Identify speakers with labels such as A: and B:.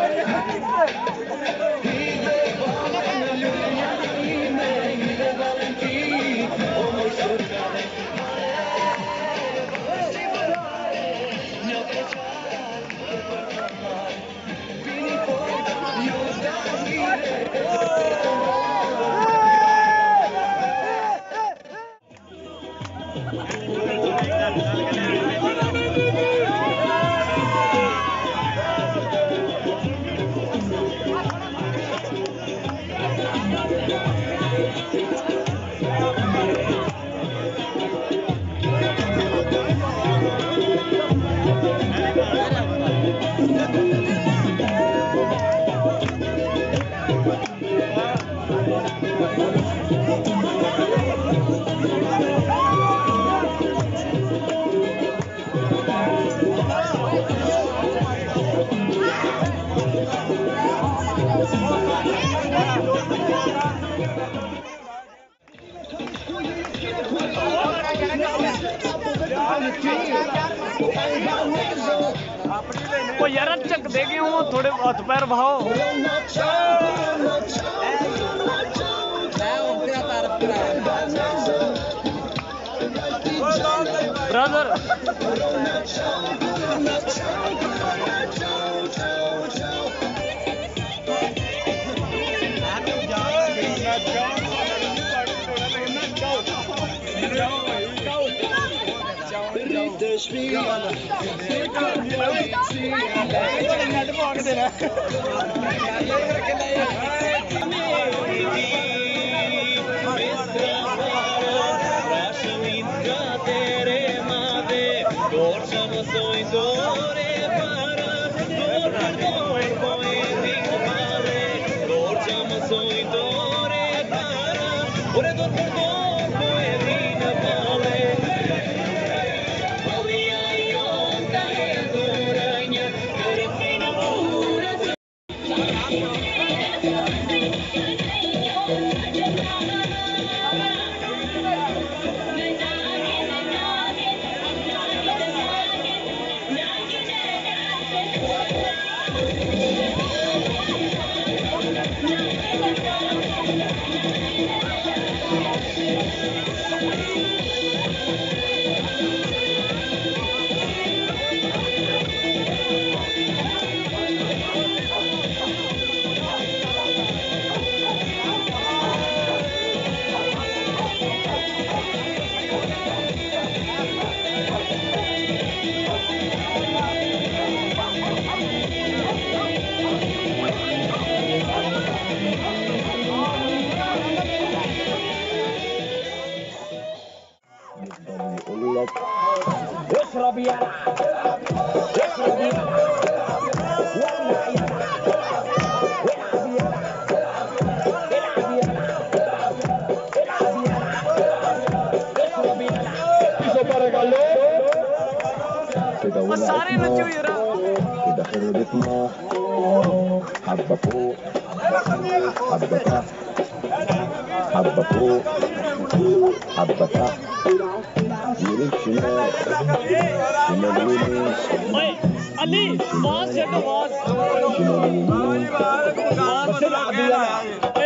A: वो यार चक देगी हूँ थोड़े हाथ पैर भाओ ब्रदर اشرب يلا اشرب يلا ولع يلا العب يلا العب يلا العب يلا اشرب يلا بس सारे नचो यार
B: كده خربتنا حبة فوق حبة تحت حبة فوق حبة تحت يمين شمال شمال يمين
A: علي باز شد باز
B: شمال يمين
A: باز العب يلا